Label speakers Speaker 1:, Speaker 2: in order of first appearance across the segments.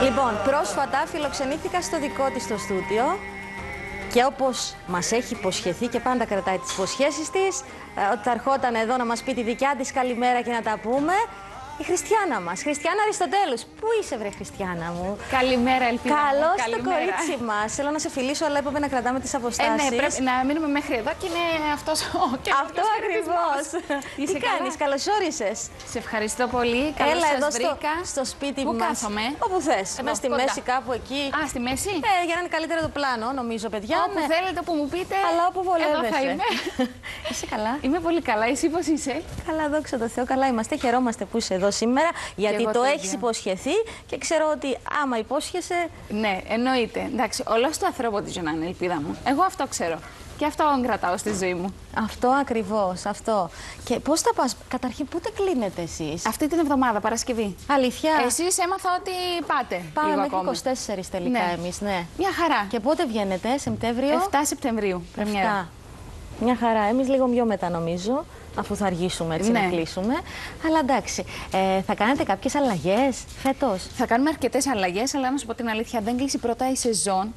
Speaker 1: Λοιπόν, πρόσφατα φιλοξενήθηκα στο δικό της το στούντιο και όπως μας έχει υποσχεθεί και πάντα κρατάει τις υποσχέσεις της, ότι θα ερχόταν εδώ να μας πει τη δικιά της καλημέρα και να τα πούμε, η Χριστιάνα μας, Χριστιάνα Αριστοτέλους. Πού είσαι, βρε Χριστιάνα μου?
Speaker 2: Καλημέρα, ελπίζω.
Speaker 1: Καλώς το κορίτσι μας. Θέλω να σε φιλήσω, αλλά είπαμε να κρατάμε τις αποστάσεις.
Speaker 2: Ναι, πρέπει να μείνουμε μέχρι εδώ και είναι αυτός ο καινούργιος.
Speaker 1: Αυτό ακριβώς. Τι κάνεις, καλώς όρισες.
Speaker 2: Σε ευχαριστώ πολύ. Καλώς
Speaker 1: Έλα
Speaker 2: σας
Speaker 1: εδώ
Speaker 2: βρήκα.
Speaker 1: στο σπίτι
Speaker 2: Πού
Speaker 1: μας.
Speaker 2: κάθομαι?
Speaker 1: Όπου θες.
Speaker 2: Εδώ,
Speaker 1: Μες στη
Speaker 2: κοντά.
Speaker 1: μέση, κάπου εκεί.
Speaker 2: Α, στη μέση.
Speaker 1: Για να είναι καλύτερο το πλάνο, νομίζω, παιδιά.
Speaker 2: Όπου θέλετε, όπου μου πείτε.
Speaker 1: Αλλά όπου βολεύεσαι.
Speaker 2: Εδώ θα είμαι.
Speaker 1: Είσαι καλά?
Speaker 2: Είμαι πολύ καλά. Εσύ πώς είσαι?
Speaker 1: Καλά, δόξα τω Θεώ, καλά είμαστε. Χαιρόμαστε που είσαι εδώ σήμερα. Γιατί
Speaker 2: εγώ
Speaker 1: το
Speaker 2: το
Speaker 1: έχεις
Speaker 2: ίδιο.
Speaker 1: υποσχεθεί και ξέρω ότι άμα υπόσχεσαι.
Speaker 2: Ναι, εννοείται. Εντάξει, όλος το ανθρώπου της να είναι ελπίδα μου. Εγώ αυτό ξέρω. Και αυτό κρατάω στη ζωή μου.
Speaker 1: Αυτό ακριβώς, αυτό. Και πώς θα πας, καταρχήν, πότε κλείνετε εσείς?
Speaker 2: Αυτή την εβδομάδα, Παρασκευή.
Speaker 1: Αλήθεια?
Speaker 2: Εσείς έμαθα ότι πάτε.
Speaker 1: Πάμε
Speaker 2: λίγο
Speaker 1: μέχρι
Speaker 2: ακόμη.
Speaker 1: 24 τελικά
Speaker 2: Ναι.
Speaker 1: εμείς, ναι.
Speaker 2: Μια χαρά.
Speaker 1: Και πότε βγαίνετε, Σεπτέμβριο?
Speaker 2: 7 Σεπτεμβρίου. Πρεμιέρα.
Speaker 1: 7. Μια χαρά. Εμείς λίγο πιο μετά νομίζω, αφού θα αργήσουμε έτσι
Speaker 2: Ναι.
Speaker 1: να κλείσουμε. Αλλά εντάξει, θα κάνετε κάποιες αλλαγές φέτος?
Speaker 2: Θα κάνουμε αρκετές αλλαγές, αλλά να σου πω την αλήθεια, δεν κλείσει πρώτα η σεζόν.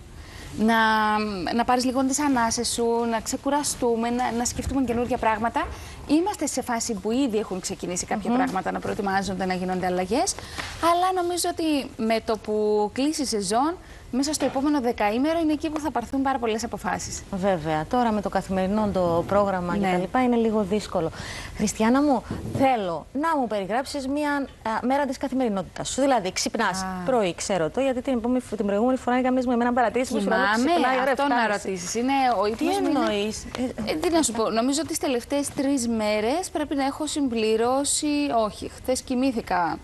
Speaker 2: Να πάρεις λίγο τις ανάσες σου, να ξεκουραστούμε, να σκεφτούμε καινούργια πράγματα. Είμαστε σε φάση που ήδη έχουν ξεκινήσει κάποια πράγματα να προετοιμάζονται, να γίνονται αλλαγές. Αλλά νομίζω ότι με το που κλείσει η σεζόν, μέσα στο επόμενο δεκαήμερο είναι εκεί που θα πάρθουν πάρα πολλές αποφάσεις.
Speaker 1: Βέβαια. Τώρα με το καθημερινό το πρόγραμμα
Speaker 2: Ναι.
Speaker 1: κτλ. Είναι λίγο δύσκολο. Χριστιάνα μου, θέλω να μου περιγράψεις μια μέρα της καθημερινότητας σου. Δηλαδή, ξυπνάς πρωί, ξέρω το, γιατί την προηγούμενη φορά είχαμε με εμένα παρατήρηση που σου λέω ξυπνάει ώρα
Speaker 2: αυτό
Speaker 1: 7.30.
Speaker 2: να ρωτήσεις. Είναι ο
Speaker 1: Τι
Speaker 2: ύπνος μου.
Speaker 1: εννοείς?
Speaker 2: Τι να σου πω, νομίζω ότι τις τελευταίες 3 μέρες πρέπει να έχω συμπληρώσει. Όχι, χθες κοιμήθηκα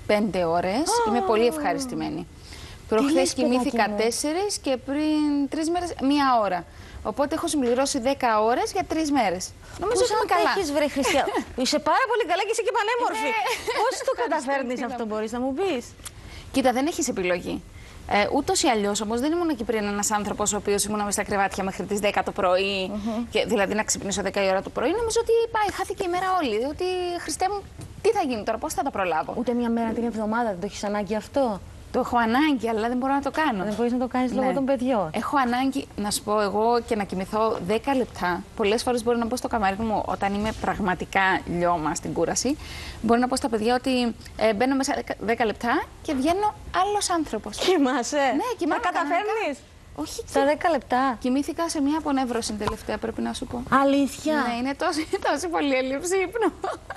Speaker 2: 5 ώρες. Είμαι πολύ ευχαριστημένη. Προχθές
Speaker 1: λες,
Speaker 2: κοιμήθηκα
Speaker 1: παιδάκι μου?
Speaker 2: 4 και πριν 3 μέρες 1 ώρα. Οπότε έχω συμπληρώσει 10 ώρες για 3 μέρες. Νομίζω ότι είμαι καλά.
Speaker 1: Έχεις, βρε Χριστιάνα? Είσαι πάρα πολύ καλά και είσαι και πανέμορφη.
Speaker 2: Ναι.
Speaker 1: Πώς το καταφέρνεις αυτό, μπορείς να μου πεις?
Speaker 2: Κοίτα, δεν έχεις επιλογή. Ούτως ή αλλιώς όμως δεν ήμουν εκεί πριν ένας άνθρωπος ο οποίος ήμουν μες στα κρεβάτια μέχρι τις 10 το πρωί. Και, δηλαδή να ξυπνήσω 10 η ώρα το πρωί. Νομίζω ότι πάει, χάθηκε η μέρα όλη. Ότι Χριστέ μου, τι θα γίνει τώρα, πώς θα τα προλάβω?
Speaker 1: Ούτε μια μέρα την εβδομάδα δεν το έχεις ανάγκη αυτό?
Speaker 2: Το έχω ανάγκη, αλλά δεν μπορώ να το κάνω.
Speaker 1: Δεν μπορείς να το κάνεις λόγω
Speaker 2: Ναι.
Speaker 1: των παιδιών?
Speaker 2: Έχω ανάγκη, να σου πω εγώ, και να κοιμηθώ 10 λεπτά. Πολλές φορές μπορώ να πω στο καμαρίνι μου, όταν είμαι πραγματικά λιώμα στην κούραση, μπορώ να πω στα παιδιά ότι μπαίνω μέσα 10 λεπτά και βγαίνω άλλος άνθρωπος.
Speaker 1: Κοιμάσαι?
Speaker 2: Ναι, κοιμάμαι
Speaker 1: Τα καταφέρνεις?
Speaker 2: κανονικά. Όχι,
Speaker 1: Στα 10 λεπτά?
Speaker 2: κοιμήθηκα σε μια απονεύρωση τελευταία, πρέπει να σου πω.
Speaker 1: Αλήθεια?
Speaker 2: Ναι, είναι τόσο πολύ έλλειψη ύπνου.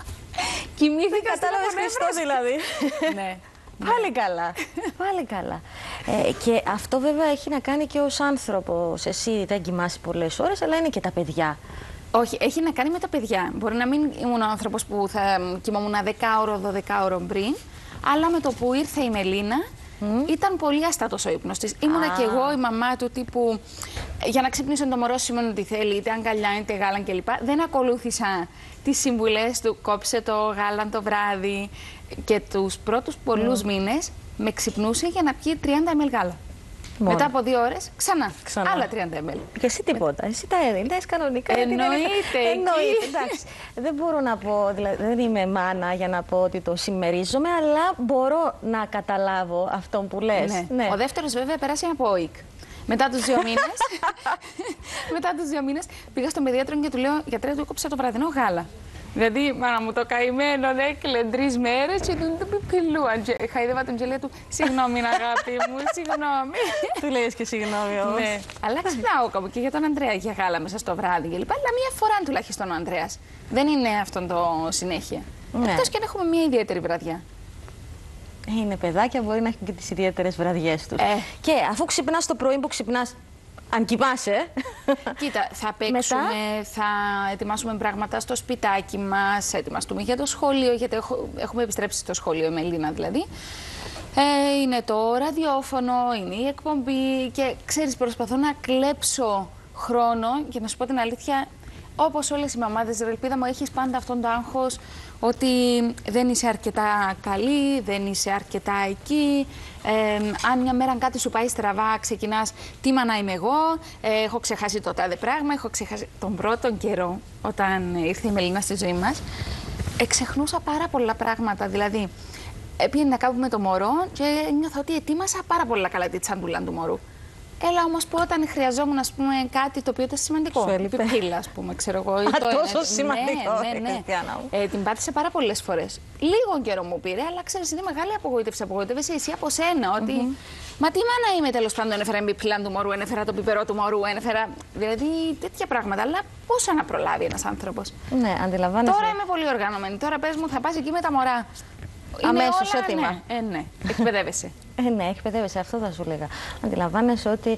Speaker 2: Κοιμήθηκα στην
Speaker 1: Κατάλαβες Χριστό
Speaker 2: απονεύρωση.
Speaker 1: δηλαδή.
Speaker 2: Ναι.
Speaker 1: Πάλι καλά. Πάλι καλά. Και αυτό βέβαια έχει να κάνει και ως άνθρωπος. Εσύ δεν κοιμάσαι πολλές ώρες, αλλά είναι και τα παιδιά.
Speaker 2: Όχι, έχει να κάνει με τα παιδιά. Μπορεί να μην ήμουν ο άνθρωπος που θα κοιμόμουν 10ωρο, 12ωρο πριν, αλλά με το που ήρθε η Μελίνα, ήταν πολύ αστάτος ο ύπνος της. Ήμουνα κι εγώ η μαμά του τύπου, για να ξυπνήσω το μωρό σημαίνει ότι θέλει, είτε αγκαλιά, είτε γάλα κλπ. Δεν ακολούθησα τις συμβουλές του, κόψε το γάλα το βράδυ. Και τους πρώτους πολλούς μήνες με ξυπνούσε για να πιει 30 ml γάλα.
Speaker 1: Μόνο.
Speaker 2: Μετά από 2 ώρες, ξανά. Άλλα 30 ml.
Speaker 1: Και εσύ τίποτα. Εσύ τα έδινες κανονικά.
Speaker 2: Εννοείται,
Speaker 1: Εννοείται. Εντάξει. Δεν μπορώ να πω, δηλαδή δεν είμαι μάνα για να πω ότι το συμμερίζομαι, αλλά μπορώ να καταλάβω αυτό που λες.
Speaker 2: Ναι. Ο δεύτερος βέβαια πέρασε από ΟΙΚ. Μετά τους 2 μήνες, πήγα στον παιδίατρο και του λέω: γιατρέ, του έκοψα το βραδινό γάλα. Δηλαδή, μάνα μου το καημένο έκλαιγε 3 μέρες και του πιλού. Χαϊδεύα τον γελία του: συγγνώμη, αγάπη μου, συγγνώμη.
Speaker 1: Του λες και συγγνώμη όμως.
Speaker 2: Ναι. Αλλά ξυπνάω κάπου και για τον Ανδρέα για γάλα μέσα στο βράδυ κλπ. Αλλά μία φορά τουλάχιστον ο Ανδρέας. Δεν είναι αυτόν το συνέχεια.
Speaker 1: Ναι.
Speaker 2: Εκτός και αν έχουμε μία ιδιαίτερη βραδιά.
Speaker 1: Είναι παιδάκια, μπορεί να έχουν και τις ιδιαίτερες βραδιές τους. Και αφού ξυπνάς το πρωί που ξυπνάς, αν κοιμάσαι.
Speaker 2: Κοίτα, θα παίξουμε, θα ετοιμάσουμε πράγματα στο σπιτάκι μας, θα ετοιμαστούμε για το σχολείο, γιατί έχουμε επιστρέψει στο σχολείο, η Μελίνα δηλαδή. Είναι το ραδιόφωνο, είναι η εκπομπή και ξέρεις, προσπαθώ να κλέψω χρόνο και να σου πω την αλήθεια, όπως όλες οι μαμάδες, ελπίδα μου, έχεις πάντα αυτόν το άγχος ότι δεν είσαι αρκετά καλή, δεν είσαι αρκετά εκεί. Αν μια μέρα κάτι σου πάει στραβά, ξεκινάς τι μάνα είμαι εγώ, έχω ξεχάσει το τάδε πράγμα, έχω ξεχάσει τον πρώτο καιρό όταν ήρθε η Μελίνα στη ζωή μας. Εξεχνούσα πάρα πολλά πράγματα, δηλαδή Πήγαινα κάπου με το μωρό και νιώθω ότι ετοίμασα πάρα πολύ καλά τη τσαντούλα του μωρού. Έλα όμως που όταν χρειαζόμουν, ας πούμε, κάτι το οποίο ήταν σημαντικό.
Speaker 1: Σου έλειπε.
Speaker 2: Πιπίλα, ας πούμε, ξέρω εγώ.
Speaker 1: Τόσο σημαντικό.
Speaker 2: Ναι. Την πάτησε πάρα πολλές φορές. Λίγο καιρό μου πήρε, αλλά ξέρεις, είναι μεγάλη απογοήτευση. Απογοήτευεσαι εσύ από σένα. Ότι. Μα τι μάνα είμαι, τέλος πάντων, έφερα πιπίλα του μωρού, έφερα το πιπερό του μωρού, έφερα. Δηλαδή τέτοια πράγματα. Αλλά πόσα να προλάβει ένας άνθρωπος.
Speaker 1: Ναι, αντιλαμβάνεσαι.
Speaker 2: Τώρα είμαι πολύ οργανωμένη. Τώρα πες μου, θα πας εκεί με τα μωρά.
Speaker 1: Αμέσως έτοιμα.
Speaker 2: Ναι, εκπαιδεύεσαι.
Speaker 1: Ναι, εκπαιδεύεσαι, αυτό θα σου λέγα. Αντιλαμβάνεσαι ότι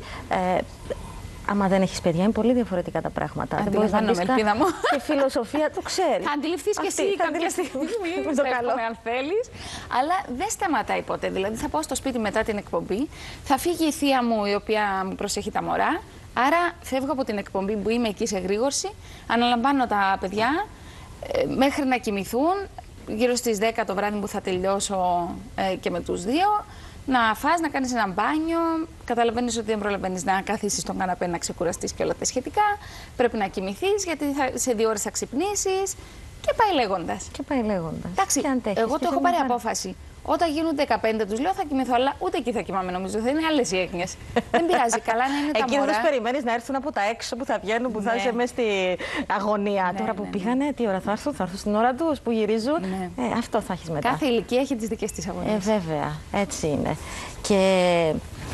Speaker 1: άμα δεν έχεις παιδιά είναι πολύ διαφορετικά τα πράγματα.
Speaker 2: Αντιλαμβάνομαι, ελπίδα μου.
Speaker 1: Και φιλοσοφία το ξέρεις.
Speaker 2: Θα αντιληφθείς και εσύ κάποια στιγμή,
Speaker 1: με το καλό.
Speaker 2: αν θέλεις. Αλλά δεν σταματάει ποτέ. Δηλαδή θα πάω στο σπίτι μετά την εκπομπή, θα φύγει η θεία μου η οποία μου προσέχει τα μωρά. Άρα φεύγω από την εκπομπή που είμαι εκεί σε γρήγορση, αναλαμβάνω τα παιδιά μέχρι να κοιμηθούν. Γύρω στις 10 το βράδυ που θα τελειώσω και με τους δύο, να φας, να κάνεις ένα μπάνιο. Καταλαβαίνεις ότι δεν προλαβαίνεις να καθίσεις στον καναπέ να ξεκουραστείς και όλα τα σχετικά. Πρέπει να κοιμηθείς γιατί σε 2 ώρες θα ξυπνήσεις και πάει λέγοντας.
Speaker 1: Και πάει λέγοντας.
Speaker 2: Εντάξει, εγώ το έχω πάρει απόφαση. Όταν γίνουν 15 τους λέω θα κοιμηθώ, αλλά ούτε εκεί θα κοιμάμαι νομίζω, θα είναι άλλες οι έγνοιες. Δεν πειράζει, καλά να είναι τα μωρά.
Speaker 1: Εκεί δεν περιμένεις να έρθουν από τα έξω που θα βγαίνουν, που θα είσαι μέσα στη αγωνία. Τώρα που πήγανε, τι ώρα θα έρθουν στην ώρα τους που γυρίζουν. Αυτό θα έχεις μετά.
Speaker 2: Κάθε ηλικία έχει τις δικές της αγωνίες.
Speaker 1: Βέβαια, έτσι είναι. Και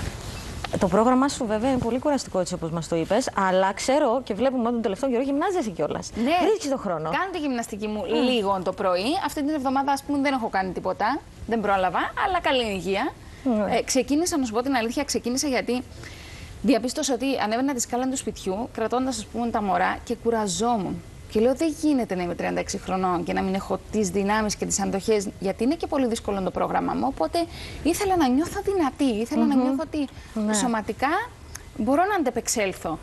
Speaker 1: το πρόγραμμά σου βέβαια είναι πολύ κουραστικό έτσι όπως μας το είπες, αλλά ξέρω και βλέπουμε ότι τον τελευταίο καιρό γυμνάζεσαι κιόλας. Ναι. Βρίσκεις τον χρόνο.
Speaker 2: Κάνω τη γυμναστική μου λίγο το πρωί. Αυτή την εβδομάδα, ας πούμε, δεν έχω κάνει τίποτα. Δεν πρόλαβα, αλλά καλή υγεία. Ξεκίνησα, να σου πω την αλήθεια, ξεκίνησα γιατί διαπίστωσα ότι ανέβαινα τη σκάλα του σπιτιού, κρατώντας, ας πούμε, τα μωρά και κουραζόμουν. Και λέω: δεν γίνεται να είμαι 36 χρονών και να μην έχω τις δυνάμεις και τις αντοχές, γιατί είναι και πολύ δύσκολο το πρόγραμμά μου. Οπότε ήθελα να νιώθω δυνατή, ήθελα να νιώθω ότι σωματικά μπορώ να αντεπεξέλθω.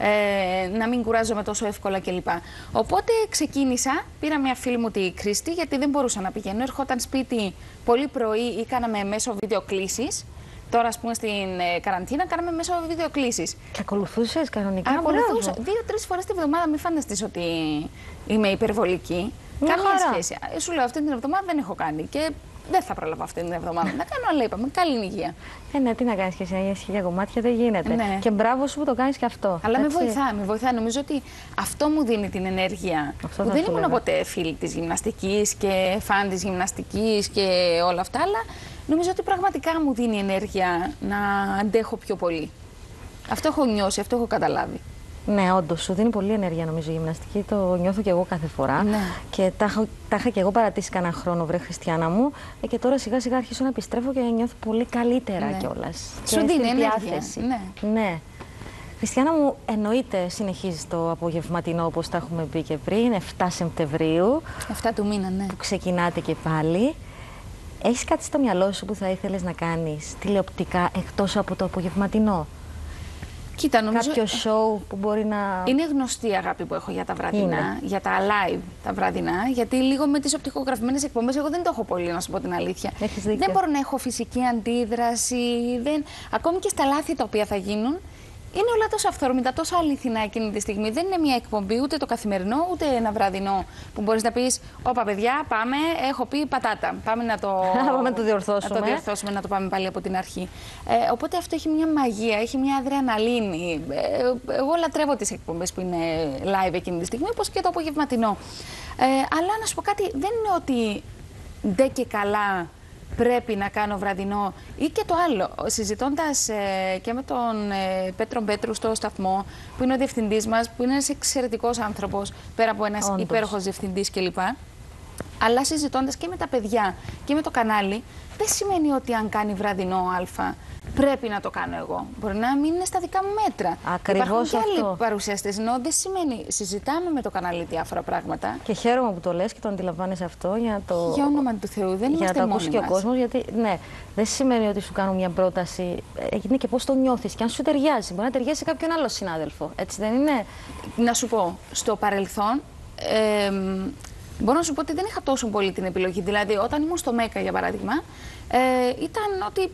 Speaker 2: Να μην κουράζομαι τόσο εύκολα κλπ. Οπότε ξεκίνησα, πήρα μια φίλη μου τη Κρίστη, γιατί δεν μπορούσα να πηγαίνω. Έρχονταν σπίτι πολύ πρωί ή κάναμε μέσω βιντεοκλήσεις. Τώρα, ας πούμε, στην καραντίνα κάναμε μέσω βιντεοκλήσεις.
Speaker 1: Και ακολουθούσες κανονικά?
Speaker 2: Ακολουθούσα 2-3 φορές τη βδομάδα. Μην φανταστείς ότι είμαι υπερβολική. Καμία σχέση. Σου λέω, αυτή την εβδομάδα δεν έχω κάνει. Και δεν θα προλάβω αυτή την εβδομάδα να κάνω, αλλά είπαμε, καλή υγεία. Ναι,
Speaker 1: τι να κάνεις και εσύ, να γίνεις χίλια κομμάτια, δεν γίνεται. Ναι. Και μπράβο σου που το κάνεις και αυτό.
Speaker 2: Αλλά με βοηθά. Νομίζω ότι αυτό μου δίνει την ενέργεια. Αυτό που δεν ήμουν ποτέ φίλη της γυμναστικής και φαν της γυμναστικής και όλα αυτά, αλλά νομίζω ότι πραγματικά μου δίνει ενέργεια να αντέχω πιο πολύ. Αυτό έχω νιώσει, αυτό έχω καταλάβει.
Speaker 1: Ναι, όντως, σου δίνει πολύ ενέργεια νομίζω η γυμναστική, το νιώθω και εγώ κάθε φορά. Ναι. Και τα είχα και εγώ παρατήσει κανένα χρόνο, βρε Χριστιάνα μου. Και τώρα σιγά σιγά αρχίσω να επιστρέφω και νιώθω πολύ καλύτερα κιόλας.
Speaker 2: Σου δίνει ενέργεια.
Speaker 1: Ναι. Χριστιάνα μου, εννοείται συνεχίζει το απογευματινό όπως τα έχουμε πει και πριν, 7 Σεπτεμβρίου.
Speaker 2: 7 του μήνα, ναι.
Speaker 1: Που ξεκινάτε και πάλι. Έχεις κάτι στο μυαλό σου που θα ήθελες να κάνεις τηλεοπτικά εκτός από το απογευματινό?
Speaker 2: Κοίτα, νομίζω...
Speaker 1: Κάποιο show που μπορεί να...
Speaker 2: Είναι γνωστή η αγάπη που έχω για τα βραδινά, για τα live τα βραδινά, γιατί λίγο με τις οπτικογραφημένες εκπομπές εγώ δεν το έχω πολύ, να σου πω την αλήθεια. Δεν μπορώ να έχω φυσική αντίδραση, ακόμη και στα λάθη τα οποία θα γίνουν. Είναι όλα τόσο αυθόρμητα, τόσο αληθινά εκείνη τη στιγμή. Δεν είναι μια εκπομπή ούτε το καθημερινό, ούτε ένα βραδινό που μπορείς να πεις: όπα, παιδιά, πάμε, έχω πει πατάτα. Πάμε να το διορθώσουμε. Να το πάμε πάλι από την αρχή. Οπότε αυτό έχει μια μαγεία, έχει μια αδρεναλίνη. Εγώ λατρεύω τις εκπομπές που είναι live εκείνη τη στιγμή, όπως και το απογευματινό. Αλλά να σου πω κάτι, δεν είναι ότι ντε και καλά πρέπει να κάνω βραδινό ή και το άλλο. Συζητώντας και με τον Πέτρο Πέτρου στο σταθμό, που είναι ο διευθυντής μας, που είναι ένας εξαιρετικός άνθρωπος, πέρα από ένας υπέροχος διευθυντής κλπ. Αλλά συζητώντας και με τα παιδιά και με το κανάλι, δεν σημαίνει ότι αν κάνει βραδινό Α, πρέπει να το κάνω εγώ. Μπορεί να μην είναι στα δικά μου μέτρα.
Speaker 1: Ακριβώς
Speaker 2: Υπάρχουν και
Speaker 1: αυτό.
Speaker 2: άλλοι παρουσιαστές, ενώ δεν σημαίνει. Συζητάμε με το κανάλι διάφορα πράγματα.
Speaker 1: Και χαίρομαι που το λες και το αντιλαμβάνεσαι αυτό για το.
Speaker 2: Για όνομα του Θεού, δεν είμαστε μόνοι μας. Για να το ακούσει
Speaker 1: και ο κόσμος, γιατί ναι, δεν σημαίνει ότι σου κάνουν μια πρόταση. Είναι και πώς το νιώθεις και αν σου ταιριάζει. Μπορεί να ταιριάζει σε κάποιον άλλο συνάδελφο. Έτσι δεν είναι?
Speaker 2: Να σου πω, στο παρελθόν. Μπορώ να σου πω ότι δεν είχα τόσο πολύ την επιλογή. Δηλαδή, όταν ήμουν στο ΜΕΚΑ, για παράδειγμα, ήταν ότι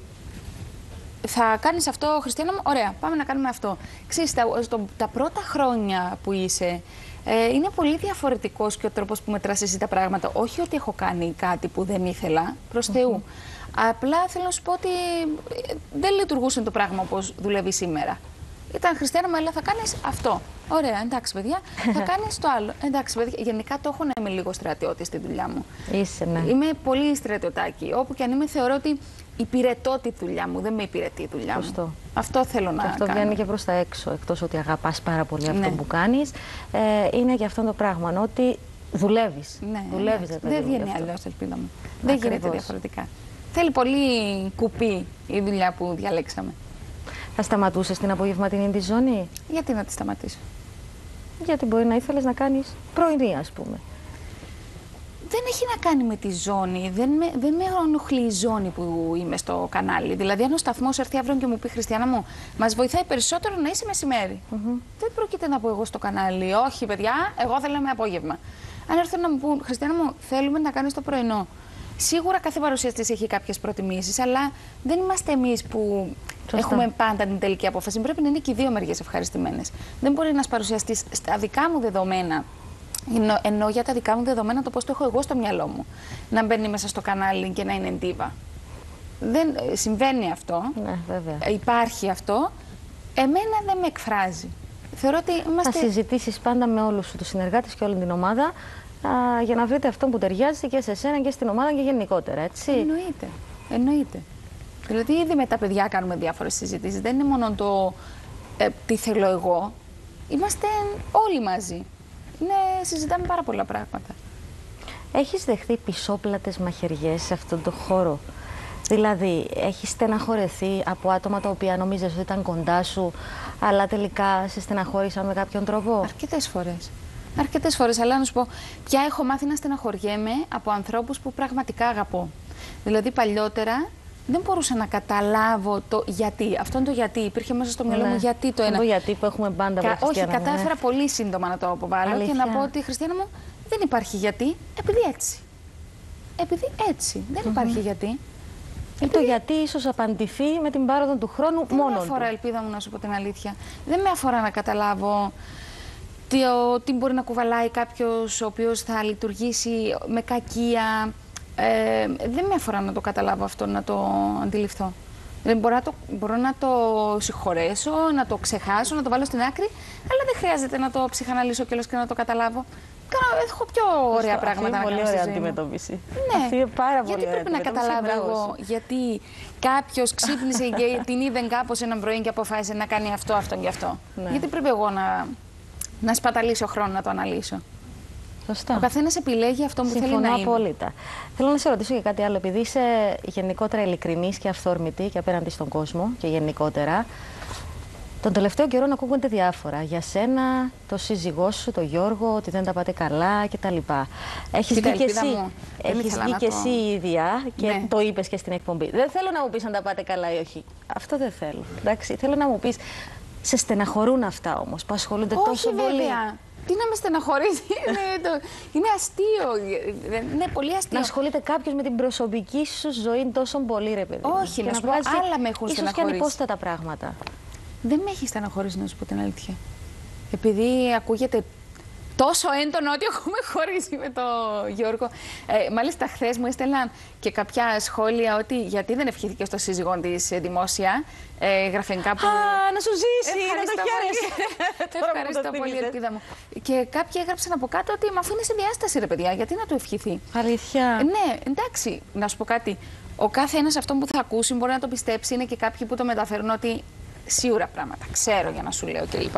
Speaker 2: θα κάνεις αυτό, Χριστιάνα μου, ωραία, πάμε να κάνουμε αυτό. Ξέρεις, τα πρώτα χρόνια που είσαι, Είναι πολύ διαφορετικός και ο τρόπος που μετράς εσύ τα πράγματα. Όχι ότι έχω κάνει κάτι που δεν ήθελα, προς Θεού. Απλά θέλω να σου πω ότι δεν λειτουργούσε το πράγμα όπως δουλεύει σήμερα. Ήταν Χριστιανά, μου έλεγε θα κάνεις αυτό. Ωραία, εντάξει παιδιά, θα κάνεις το άλλο. Εντάξει παιδιά, γενικά το έχω να είμαι λίγο στρατιώτη στη δουλειά μου.
Speaker 1: Είσαι, ναι.
Speaker 2: Είμαι πολύ στρατιωτάκι. Όπου και αν είμαι, θεωρώ ότι υπηρετώ τη δουλειά μου, δεν με υπηρετεί η δουλειά μου. Αυτό θέλω να κάνω.
Speaker 1: Αυτό βγαίνει και προς τα έξω, εκτός ότι αγαπάς πάρα πολύ αυτό που κάνεις. Είναι και αυτό το πράγμα, ότι δουλεύεις.
Speaker 2: Ναι,
Speaker 1: δουλεύεις,
Speaker 2: δεν βγαίνει αλλιώς, ελπίδα μου. Δεν γίνεται διαφορετικά. Θέλει πολύ κουπί η δουλειά που διαλέξαμε.
Speaker 1: Θα σταματούσες την απογευματινή τη ζώνη?
Speaker 2: Γιατί να τη σταματήσω?
Speaker 1: Γιατί μπορεί να ήθελες να κάνεις πρωινή, ας πούμε.
Speaker 2: Δεν έχει να κάνει με τη ζώνη. Δεν με ενοχλεί η ζώνη που είμαι στο κανάλι. Δηλαδή, αν ο σταθμός έρθει αύριο και μου πει Χριστιανά μου, μας βοηθάει περισσότερο να είσαι μεσημέρι. Δεν πρόκειται να πω εγώ στο κανάλι, όχι παιδιά, εγώ θέλω με απόγευμα. Αν έρθουν να μου πούν Χριστιανά μου, θέλουμε να κάνεις το πρωινό. Σίγουρα κάθε παρουσιαστής έχει κάποιες προτιμήσεις, αλλά δεν είμαστε εμείς που έχουμε πάντα την τελική απόφαση. Πρέπει να είναι και οι δύο μεριές ευχαριστημένες. Δεν μπορεί ένας παρουσιαστής στα δικά μου δεδομένα, εννοώ για τα δικά μου δεδομένα το πώς το έχω εγώ στο μυαλό μου, να μπαίνει μέσα στο κανάλι και να είναι ντίβα. Δεν συμβαίνει αυτό.
Speaker 1: Ναι, βέβαια.
Speaker 2: Υπάρχει αυτό. Εμένα δεν με εκφράζει. Θεωρώ ότι είμαστε...
Speaker 1: Θα συζητήσεις πάντα με όλους τους συνεργάτες και όλη την ομάδα για να βρείτε αυτό που ταιριάζει και σε εσένα και στην ομάδα και γενικότερα, έτσι.
Speaker 2: Εννοείται. Εννοείται. Δηλαδή, ήδη με τα παιδιά κάνουμε διάφορες συζητήσεις. Δεν είναι μόνο το τι θέλω εγώ. Είμαστε όλοι μαζί. Συζητάμε πάρα πολλά πράγματα.
Speaker 1: Έχεις δεχθεί πισόπλατες μαχαιριές σε αυτόν τον χώρο? Δηλαδή, έχεις στεναχωρεθεί από άτομα τα οποία νομίζεις ότι ήταν κοντά σου, αλλά τελικά σε στεναχώρησαν με κάποιον τρόπο?
Speaker 2: Αρκετές φορές. Αρκετές φορές, αλλά να σου πω, πια έχω μάθει να στεναχωριέμαι από ανθρώπους που πραγματικά αγαπώ. Δηλαδή, παλιότερα δεν μπορούσα να καταλάβω το γιατί. Αυτό είναι το γιατί. Υπήρχε μέσα στο μυαλό μου γιατί το ένα.
Speaker 1: Το γιατί που έχουμε πάντα
Speaker 2: όχι, κατάφερα πολύ σύντομα να το αποβάλω και να πω ότι Χριστιανά μου δεν υπάρχει γιατί, επειδή έτσι. Επειδή έτσι. Δεν υπάρχει γιατί.
Speaker 1: Το γιατί ίσως απαντηθεί με την πάροδο του χρόνου μόνο.
Speaker 2: Δεν με αφορά, ελπίδα μου, να σου πω την αλήθεια. Δεν με αφορά να καταλάβω τι μπορεί να κουβαλάει κάποιος ο οποίος θα λειτουργήσει με κακία. Δεν με αφορά να το καταλάβω αυτό, να το αντιληφθώ. Μπορώ να το συγχωρέσω, να το ξεχάσω, να το βάλω στην άκρη, αλλά δεν χρειάζεται να το ψυχαναλύσω κιόλας και να το καταλάβω. Έχω πιο ωραία πράγματα να κάνω.
Speaker 1: Πολύ ωραία αντιμετώπιση.
Speaker 2: Ναι.
Speaker 1: Αυτή είναι πάρα πολύ ωραία.
Speaker 2: Γιατί πρέπει να καταλάβω εγώ γιατί κάποιος ξύπνησε και την είδε κάπως έναν πρωί και αποφάσισε να κάνει αυτό, αυτόν και αυτό. Ναι. Γιατί πρέπει εγώ να σπαταλήσω χρόνο να το αναλύσω.
Speaker 1: Σωστά.
Speaker 2: Ο καθένας επιλέγει αυτό που θέλει να είναι.
Speaker 1: Συμφωνώ απόλυτα. Θέλω να σε ρωτήσω και κάτι άλλο. Επειδή είσαι γενικότερα ειλικρινής και αυθόρμητη και απέναντι στον κόσμο και γενικότερα, τον τελευταίο καιρό να ακούγονται διάφορα. Για σένα, το σύζυγό σου, το Γιώργο, ότι δεν τα πάτε καλά κτλ. Έχεις βγει και εσύ η ίδια και το είπες και στην εκπομπή. Δεν θέλω να μου πεις αν τα πάτε καλά ή όχι. Αυτό δεν θέλω. Εντάξει, θέλω να μου πεις, σε στεναχωρούν αυτά όμως που ασχολούνται τόσο πολύ?
Speaker 2: Τι να με στεναχωρήσει, είναι αστείο. Είναι πολύ αστείο.
Speaker 1: Να ασχολείται κάποιος με την προσωπική σου ζωή τόσο πολύ, ρε παιδί.
Speaker 2: Όχι, να σου πω, άλλα με έχουν στεναχωρήσει.
Speaker 1: Ίσως και ανυπόστατα πράγματα.
Speaker 2: Δεν με έχει στεναχωρήσει, να σου πω την αλήθεια. Επειδή ακούγεται τόσο έντονο ότι έχουμε χωρίσει με τον Γιώργο. Μάλιστα, χθες μου έστελναν και κάποια σχόλια ότι γιατί δεν ευχήθηκε στο σύζυγό της δημόσια. Γραφενικά που.
Speaker 1: Να σου ζήσει, να το χαίρεσαι.
Speaker 2: Ευχαριστώ πολύ, ελπίδα μου. Και κάποιοι έγραψαν από κάτω ότι μα αφού είναι σε διάσταση, ρε παιδιά, γιατί να του ευχηθεί.
Speaker 1: Αλήθεια.
Speaker 2: Ναι, εντάξει, να σου πω κάτι. Ο κάθε ένας αυτό που θα ακούσει μπορεί να το πιστέψει. Είναι και κάποιοι που το μεταφέρουν ότι σίγουρα πράγματα ξέρω για να σου λέω κλπ.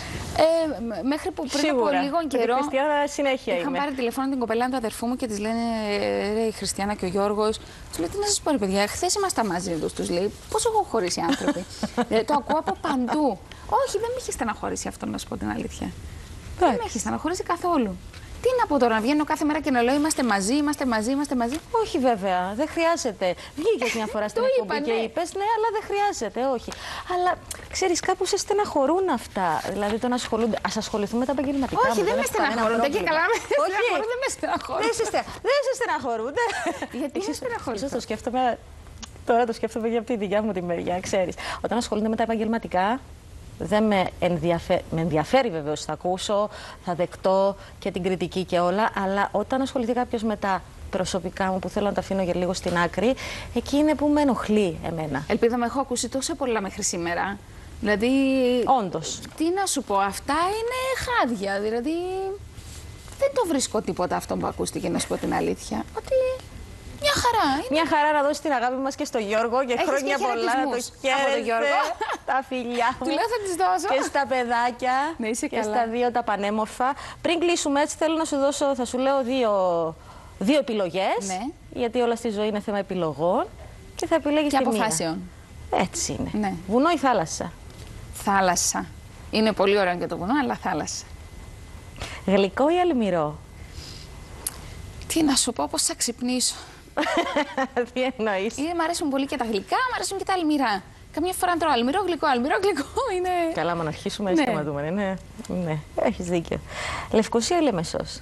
Speaker 2: Μέχρι που πριν από λίγο καιρό.
Speaker 1: Είχαν
Speaker 2: πάρει τηλεφώνο την κοπελά του αδερφού μου και τη λένε ρε, η Χριστιανά και ο Γιώργος. Του λέει τι να σας πω, ρε παιδιά, χθες ήμασταν μαζί τους, λέει. Πώς έχω χωρίσει οι άνθρωποι. Το ακούω από παντού. Όχι, δεν με έχει στεναχωρήσει αυτό, να σου πω την αλήθεια. Δεν με έχει στεναχωρήσει καθόλου. Τι να πω τώρα, να βγαίνω κάθε μέρα και να λέω είμαστε μαζί, είμαστε μαζί, είμαστε μαζί.
Speaker 1: Όχι βέβαια, δεν χρειάζεται. Βγήκες μια φορά στην εκπομπή και είπες ναι, αλλά δεν χρειάζεται, όχι. Αλλά ξέρεις, κάπου σε στεναχωρούν αυτά. Δηλαδή το να ασχολούνται. Ας ασχοληθούμε με τα επαγγελματικά.
Speaker 2: Όχι, δεν με στεναχωρούνται και καλά. Δεν με στεναχωρούν.
Speaker 1: Δεν σε στεναχωρούνται.
Speaker 2: Γιατί με στεναχωρούν.
Speaker 1: Ίσως το σκέφτομαι. Τώρα το σκέφτομαι για από τη δικιά μου τη μεριά, ξέρεις. Όταν ασχολούνται με τα επαγγελματικά. Δεν με ενδιαφέρει βεβαίως, θα ακούσω, θα δεκτώ και την κριτική και όλα, αλλά όταν ασχοληθεί κάποιος με τα προσωπικά μου που θέλω να τα αφήνω για λίγο στην άκρη, εκεί είναι που με ενοχλεί εμένα.
Speaker 2: Ελπίδα, με έχω ακούσει τόσα πολλά μέχρι σήμερα. Δηλαδή.
Speaker 1: Όντως.
Speaker 2: Τι να σου πω, αυτά είναι χάδια. Δηλαδή. Δεν το βρίσκω τίποτα αυτό που ακούστηκε, να σου πω την αλήθεια. Ότι. Μια χαρά. Είναι.
Speaker 1: Μια χαρά να δώσει την αγάπη μας και στο Γιώργο και
Speaker 2: έχεις
Speaker 1: χρόνια
Speaker 2: και
Speaker 1: πολλά να το χαίρεσαι. Τα φιλιά μου.
Speaker 2: Του λέω θα τις δώσω.
Speaker 1: Και στα παιδάκια.
Speaker 2: Ναι, είσαι
Speaker 1: και
Speaker 2: καλά.
Speaker 1: στα δύο τα πανέμορφα. Πριν κλείσουμε έτσι, θέλω να σου δώσω, θα σου λέω δύο επιλογές.
Speaker 2: Ναι.
Speaker 1: Γιατί όλα στη ζωή είναι θέμα επιλογών. Και θα επιλέγεις
Speaker 2: και
Speaker 1: τη μία.
Speaker 2: αποφάσεων.
Speaker 1: Έτσι είναι.
Speaker 2: Ναι.
Speaker 1: Βουνό ή θάλασσα?
Speaker 2: Θάλασσα. Είναι πολύ ωραίο και το βουνό, αλλά θάλασσα.
Speaker 1: Γλυκό ή αλμυρό?
Speaker 2: Τι να σου πω, πώς θα ξυπνήσω.
Speaker 1: Τι εννοείς?
Speaker 2: Μ' αρέσουν πολύ και τα γλυκά, μ' αρέσουν και τα αλμυρά. Καμιά φορά τρώω αλμυρό, γλυκό, είναι.
Speaker 1: Καλά, μα να αρχίσουμε,
Speaker 2: ναι.
Speaker 1: Σταματούμε. Ναι, έχεις δίκιο. Λευκοσία ή Λεμεσός?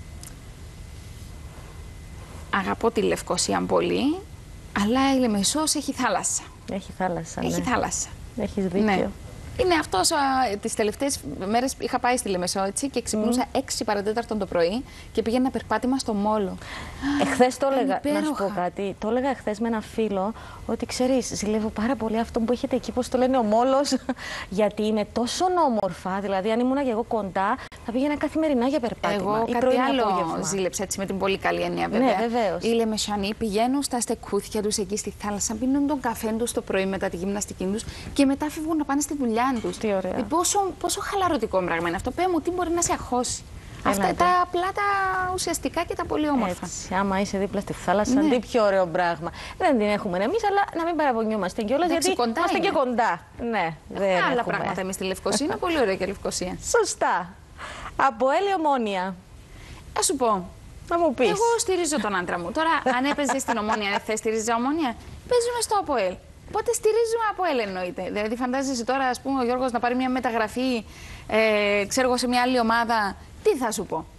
Speaker 2: Αγαπώ τη Λευκοσία πολύ, αλλά η Λεμεσός έχει θάλασσα.
Speaker 1: Έχει θάλασσα, ναι.
Speaker 2: Έχει θάλασσα.
Speaker 1: Έχεις δίκιο.
Speaker 2: Ναι. Είναι αυτός, τις τελευταίες μέρες είχα πάει στη Λεμεσό έτσι, και ξυπνούσα 6 παρατέταρτον το πρωί και πήγαινα περπάτημα στο Μόλο.
Speaker 1: Εχθές το έλεγα, να σου πω κάτι, το έλεγα εχθές με ένα φίλο, ότι ξέρεις, ζηλεύω πάρα πολύ αυτό που έχετε εκεί, πώς το λένε, ο Μόλος, γιατί είναι τόσο όμορφα, δηλαδή αν ήμουνα και εγώ κοντά, θα πήγαινα καθημερινά για περπάτημα.
Speaker 2: Εγώ κάτι άλλο ζήλεψα έτσι με την πολύ καλή έννοια βέβαια.
Speaker 1: Ναι, βεβαίως.
Speaker 2: Οι Λεμεσανοί πηγαίνουν στα στεκούθια τους εκεί στη θάλασσα, πίνουν τον καφέ τους το πρωί μετά τη γυμναστική τους και μετά φύγουν να πάνε στη δουλειά τους.
Speaker 1: Τι ωραία.
Speaker 2: Πόσο χαλαρωτικό πράγμα είναι αυτό. Πες μου, τι μπορεί να σε αγχώσει. Αυτά τα απλά τα ουσιαστικά και τα πολύ όμορφα.
Speaker 1: Έτσι, άμα είσαι δίπλα στη θάλασσα,
Speaker 2: ναι.
Speaker 1: Τι πιο ωραίο πράγμα. Δεν την έχουμε εμείς, αλλά να μην παραπονιόμαστε κιόλας, γιατί είμαστε και κοντά. Ναι, δεν
Speaker 2: άλλα
Speaker 1: έχουμε.
Speaker 2: πράγματα εμείς στη Λευκοσία. Είναι πολύ ωραία και η Λευκοσία.
Speaker 1: Σωστά. Από Έλλη Ομόνια.
Speaker 2: Α σου πω.
Speaker 1: Να μου πεις.
Speaker 2: Εγώ στηρίζω τον άντρα μου. Τώρα, αν έπαιζε στην Ομόνια, αν θε στηρίζει Ομόνια, παίζουμε στο ΑΠΟΕΛ. Οπότε στηρίζουμε ΑΠΟΕΛ εννοείται. Δηλαδή, φαντάζεσαι τώρα, ας πούμε, ο Γιώργος να πάρει μια μεταγραφή, ξέρω εγώ, σε μια άλλη ομάδα. Τι θα σου πω.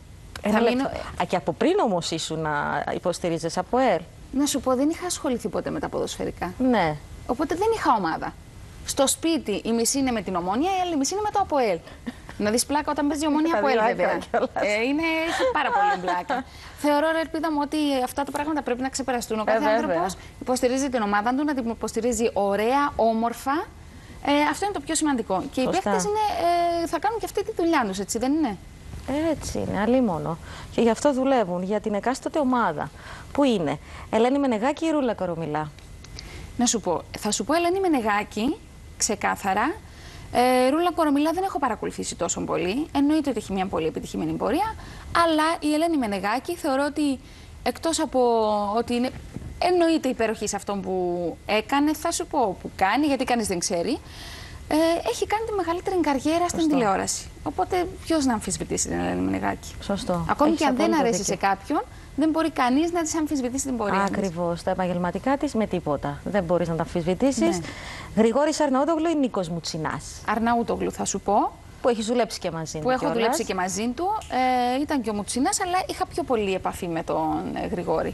Speaker 1: Και από πριν όμως ήσουν να υποστηρίζεις ΑΠΟΕΛ.
Speaker 2: Να σου πω, δεν είχα ασχοληθεί ποτέ με τα ποδοσφαιρικά.
Speaker 1: Ναι.
Speaker 2: Οπότε δεν είχα ομάδα. Στο σπίτι η μισή είναι με την Ομόνια, η άλλη μισή είναι με το ΑΠΟΕΛ. Να δεις πλάκα όταν παίζει η Ομόνια ΑΠΟΕΛ, βέβαια. Έχει πάρα πολύ πλάκα. Θεωρώ, ρε Ελπίδα μου, ότι αυτά τα πράγματα πρέπει να ξεπεραστούν. Ο κάθε άνθρωπος υποστηρίζει την ομάδα του, να την υποστηρίζει ωραία, όμορφα. Αυτό είναι το πιο σημαντικό. Και οι παίχτες θα κάνουν και αυτή τη δουλειά τους, έτσι δεν είναι?
Speaker 1: Έτσι είναι, αλίμονο. Και γι' αυτό δουλεύουν, για την εκάστοτε ομάδα. Πού είναι, Ελένη Μενεγάκη ή Ρούλα Κορομιλά?
Speaker 2: Να σου πω, θα σου πω Ελένη Μενεγάκη, ξεκάθαρα. Ρούλα Κορομιλά δεν έχω παρακολουθήσει τόσο πολύ. Εννοείται ότι έχει μια πολύ επιτυχημένη πορεία. Αλλά η Ελένη Μενεγάκη θεωρώ ότι εκτός από ότι είναι εννοείται υπέροχη σε αυτό που έκανε, θα σου πω που κάνει, γιατί κανείς δεν ξέρει. Έχει κάνει τη μεγαλύτερη καριέρα στην τηλεόραση. Οπότε ποιος να αμφισβητήσει την Ελένη Μενεγάκη?
Speaker 1: Σωστό.
Speaker 2: Ακόμη και αν δεν αρέσει σε κάποιον, δεν μπορεί κανείς να της αμφισβητήσει την πορεία.
Speaker 1: Ακριβώς. Τα επαγγελματικά της με τίποτα. Δεν μπορείς να τα αμφισβητήσεις. Ναι. Γρηγόρης Αρναούτογλου ή Νίκος Μουτσινάς?
Speaker 2: Αρναούτογλου θα σου πω.
Speaker 1: Που έχει δουλέψει και μαζί του.
Speaker 2: Που έχω δουλέψει και μαζί του. Ήταν και ο Μουτσινάς, αλλά είχα πιο πολύ επαφή με τον Γρηγόρη.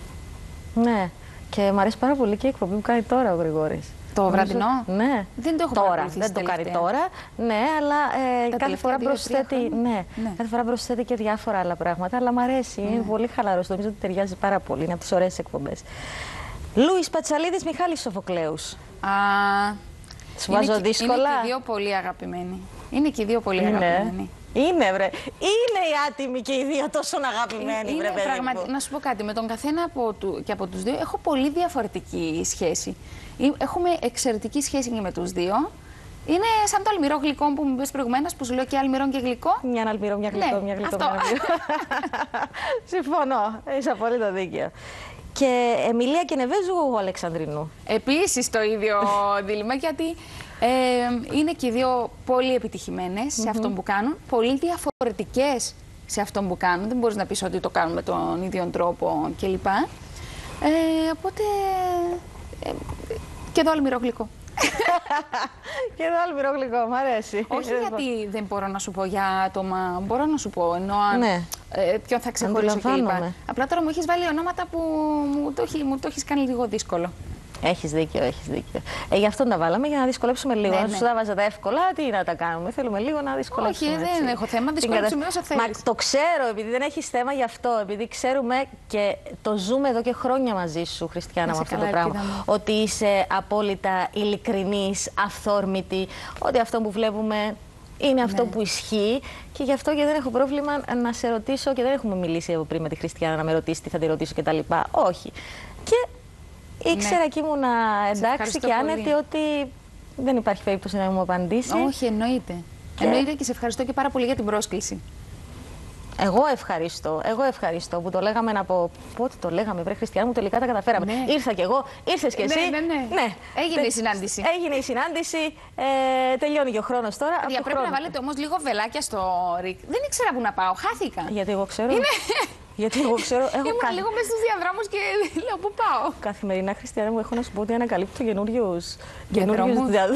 Speaker 1: Ναι. Και μου αρέσει πάρα πολύ και η εκπομπή που κάνει τώρα ο Γρηγόρης.
Speaker 2: Το βραδινό?
Speaker 1: Ναι.
Speaker 2: Δεν το έχω
Speaker 1: τώρα. Δεν το κάνει τώρα. Ναι, αλλά κάθε φορά προσθέτει. Ναι. Κάθε φορά προσθέτει και διάφορα άλλα πράγματα. Αλλά μου αρέσει. Είναι πολύ χαλαρός. Νομίζω ότι ταιριάζει πάρα πολύ. Είναι από τις ωραίες εκπομπές. Λούις Πατσαλίδης, Μιχάλης Σοφοκλέους. Σου βάζω δύσκολα.
Speaker 2: Είναι και οι δύο πολύ αγαπημένοι. Είναι και οι δύο πολύ αγαπημένοι.
Speaker 1: Είναι, βρε. Είναι οι άτιμοι και οι δύο τόσο αγαπημένοι, βρε παιδί.
Speaker 2: Να σου πω κάτι. Με τον καθένα και από τους δύο έχω πολύ διαφορετική σχέση. Έχουμε εξαιρετική σχέση και με τους δύο. Είναι σαν το αλμυρό γλυκό που μου είπες προηγουμένως, που σου λέω και αλμυρό και γλυκό.
Speaker 1: Μια αλμυρό, μια γλυκό, μια γλυκό. Συμφωνώ. Είσαι απόλυτα δίκαιο. Και Εμιλία και Νεβέζου Αλεξανδρινού.
Speaker 2: Επίσης το ίδιο δίλημμα, γιατί είναι και οι δύο πολύ επιτυχημένες σε αυτό που κάνουν, πολύ διαφορετικές σε αυτό που κάνουν. Δεν μπορείς να πεις ότι το κάνουν με τον ίδιο τρόπο κλπ. Οπότε και εδώ αλμυρό γλυκό.
Speaker 1: Και εδώ αλμυρό γλυκό, μ' αρέσει.
Speaker 2: Όχι γιατί δεν μπορώ να σου πω για άτομα, μπορώ να σου πω, ενώ ποιον θα ξεχωρίσω κλπ. Απλά τώρα μου έχεις βάλει ονόματα που μου το έχεις κάνει λίγο δύσκολο.
Speaker 1: Έχεις δίκιο, έχεις δίκιο. Γι' αυτό τα βάλαμε, για να δυσκολέψουμε λίγο. Αν σου τα βάζα τα εύκολα, τι να τα κάνουμε. Θέλουμε λίγο να δυσκολέψουμε.
Speaker 2: Όχι, δεν έχω θέμα. Δυσκολέψουμε όσο θέλεις.
Speaker 1: Μα το ξέρω, επειδή δεν έχεις θέμα γι' αυτό. Επειδή ξέρουμε και το ζούμε εδώ και χρόνια μαζί σου, Χριστιάνα, με αυτό το πράγμα. Ότι είσαι απόλυτα ειλικρινής, αυθόρμητη. Ότι αυτό που βλέπουμε είναι αυτό που ισχύει. Και γι' αυτό και δεν έχω πρόβλημα να σε ρωτήσω, και δεν έχουμε μιλήσει από πριν με τη Χριστιάνα να με ρωτήσει τι θα τη ρωτήσω κτλ. Όχι. Και ήξερα και ήμουνα εντάξει και άνετη ότι δεν υπάρχει περίπτωση να μου απαντήσει.
Speaker 2: Όχι, εννοείται. Εννοείται, και σε ευχαριστώ και πάρα πολύ για την πρόσκληση.
Speaker 1: Εγώ ευχαριστώ που το λέγαμε πότε το λέγαμε, βρε Χριστιάνα μου, τελικά τα καταφέραμε. Ναι. Ήρθα κι εγώ, ήρθες κι εσύ.
Speaker 2: Ναι. Έγινε η συνάντηση.
Speaker 1: Έγινε η συνάντηση. Τελειώνει και ο χρόνος τώρα.
Speaker 2: Πρέπει να βάλετε όμως λίγο βελάκια στο ρικ. Δεν ήξερα που να πάω, χάθηκα.
Speaker 1: Γιατί εγώ ξέρω. Γιατί εγώ ξέρω.
Speaker 2: Ήμουν λίγο μέσα στους διαδρόμους και λέω πού πάω.
Speaker 1: Καθημερινά, Χριστιάνα μου, έχω να σου πω ότι ανακαλύπτω καινούριους διαδρόμους.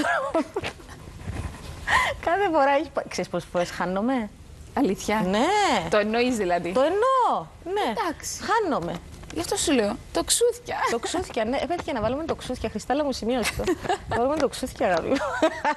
Speaker 1: Κάθε φορά έχει. Ξέρεις πόσες φορές χάνομαι.
Speaker 2: Αλήθεια.
Speaker 1: Ναι.
Speaker 2: Το εννοείς δηλαδή.
Speaker 1: Το εννοώ. Ναι.
Speaker 2: Εντάξει.
Speaker 1: Χάνομαι.
Speaker 2: Γι' αυτό σου λέω. Το ξούθια.
Speaker 1: Το ξούθια, ναι. Πέτυχε να βάλουμε το ξούθια. Χριστάλλα μου, σημείωσε το. Να βάλουμε το ξούθια, αγάπη μου.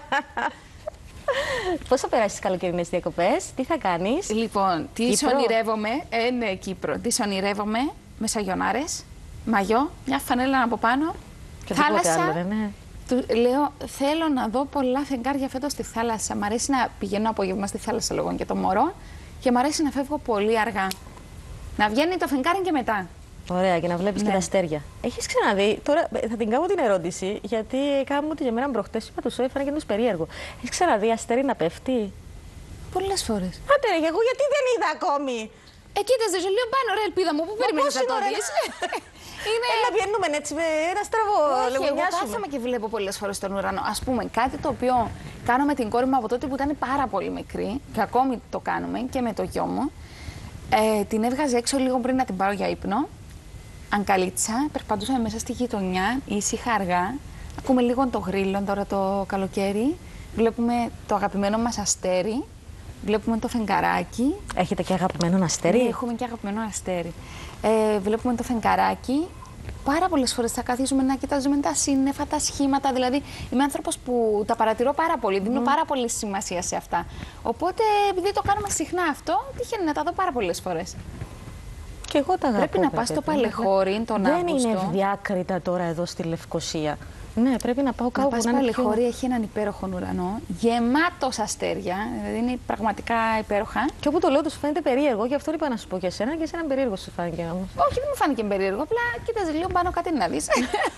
Speaker 1: Πώς θα περάσεις τις καλοκαιρινές διακοπές, τι θα κάνεις?
Speaker 2: Λοιπόν, τις ονειρεύομαι. Ναι, Κύπρο. Τις ονειρεύομαι με σαγιονάρες, μαγιό, μια φανέλα από πάνω.
Speaker 1: Και θάλασσα. Άλλο, ναι.
Speaker 2: Λέω, θέλω να δω πολλά φεγγάρια φέτος στη θάλασσα. Μ' αρέσει να πηγαίνω απόγευμα στη θάλασσα λόγω και το μωρό. Και μ' αρέσει να φεύγω πολύ αργά. Να βγαίνει το φεγγάρι και μετά.
Speaker 1: Ωραία, και να βλέπεις και τα αστέρια. Έχεις ξαναδεί, τώρα θα την κάνω την ερώτηση, γιατί κάνουμε ότι για μένα προχτές είπα του έφερα και τους περίεργο. Έχεις ξαναδεί αστέρι να πέφτει?
Speaker 2: Πολλές φορές.
Speaker 1: Άντε ρε, εγώ γιατί δεν είδα ακόμη?
Speaker 2: Κοίταζε, σου λέω πάνω, ρε ελπίδα μου, πού περιμένεις να το δεις?
Speaker 1: Έλα, βγαίνουμε έτσι με ένα στραβό λεγονιάσουμε.
Speaker 2: Εγώ κάθομαι και βλέπω πολλές φορές τον ουρανό. Ας πούμε, κάτι το οποίο κάνω με την κόρη μου από τότε που ήταν πάρα πολύ μικρή, και ακόμη το κάνουμε και με το γιο μου. Την έβγαζε έξω λίγο πριν να την πάρω για ύπνο. Αγκαλίτσα, περπατούσαμε μέσα στη γειτονιά, ήσυχα αργά. Ακούμε λίγο το γρίλο τώρα το καλοκαίρι. Βλέπουμε το αγαπημένο μας αστέρι. Βλέπουμε το φεγγαράκι.
Speaker 1: Έχετε και αγαπημένο αστέρι?
Speaker 2: Ναι, έχουμε και αγαπημένο αστέρι. Βλέπουμε το φεγγαράκι. Πάρα πολλές φορές θα καθίσουμε να κοιτάζουμε τα σύννεφα, τα σχήματα. Δηλαδή, είμαι άνθρωπος που τα παρατηρώ πάρα πολύ. Δίνω πάρα πολύ σημασία σε αυτά. Οπότε, επειδή το κάνουμε συχνά αυτό, τυχαίνει να τα δω πάρα πολλές φορές.
Speaker 1: Και εγώ τα αγαπώ.
Speaker 2: Πρέπει να πας στο Παλαιχώρι τον Αύγουστο.
Speaker 1: Δεν είναι διάκριτα τώρα εδώ στη Λευκοσία. Ναι, πρέπει να πάω κάπου.
Speaker 2: Το Παλαιχώρι έχει έναν υπέροχο ουρανό, γεμάτος αστέρια, δηλαδή είναι πραγματικά υπέροχα.
Speaker 1: Και όπου το λέω, του φαίνεται περίεργο, γι' αυτό είπα να σου πω και εσένα, και εσένα περίεργο σου φάνηκε όμως.
Speaker 2: Όχι, δεν μου φάνηκε περίεργο, απλά κοίταζε λίγο πάνω κάτι να δεις.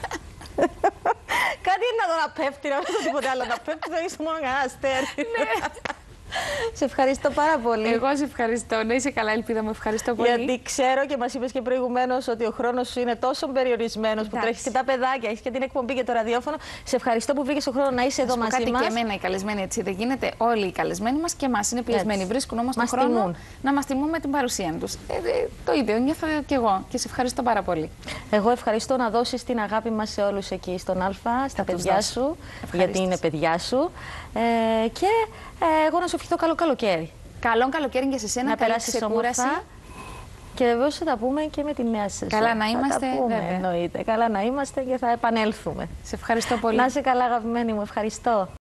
Speaker 1: Κάτι είναι να δω να πέφτει, να μην δω τίποτε άλλο να πέφτει, θα είσαι μόνο κανένα αστέρι. Σε ευχαριστώ πάρα πολύ.
Speaker 2: Εγώ σε ευχαριστώ. Να είσαι καλά, ελπίδα μου. Ευχαριστώ πολύ.
Speaker 1: Γιατί ξέρω και μας είπες και προηγουμένως ότι ο χρόνος σου είναι τόσο περιορισμένος, που τρέχεις και τα παιδάκια, έχεις και την εκπομπή και το ραδιόφωνο. Σε ευχαριστώ που βρήκες τον χρόνο να είσαι εδώ μαζί μας.
Speaker 2: Και εμένα οι καλεσμένοι έτσι δεν γίνεται. Όλοι οι καλεσμένοι μας και εμάς είναι πιεσμένοι. Βρίσκουν όμως τον χρόνο να μας τιμούν με την παρουσία τους. Το ίδιο νιώθω και εγώ και σε ευχαριστώ πάρα πολύ.
Speaker 1: Εγώ ευχαριστώ να δώσεις την αγάπη μας σε όλους εκεί στον Αλφα, στα παιδιά σου, γιατί είναι παιδιά σου. Και εγώ να σου ευχηθώ καλό καλοκαίρι.
Speaker 2: Καλό καλοκαίρι και σε σένα,
Speaker 1: να περάσεις όμορφα. Και βεβαίως θα τα πούμε και με τη νέα σεζόν.
Speaker 2: Καλά να είμαστε.
Speaker 1: Εννοείται. Καλά να είμαστε και θα επανέλθουμε.
Speaker 2: Σε ευχαριστώ πολύ.
Speaker 1: Να είσαι καλά, αγαπημένη μου. Ευχαριστώ.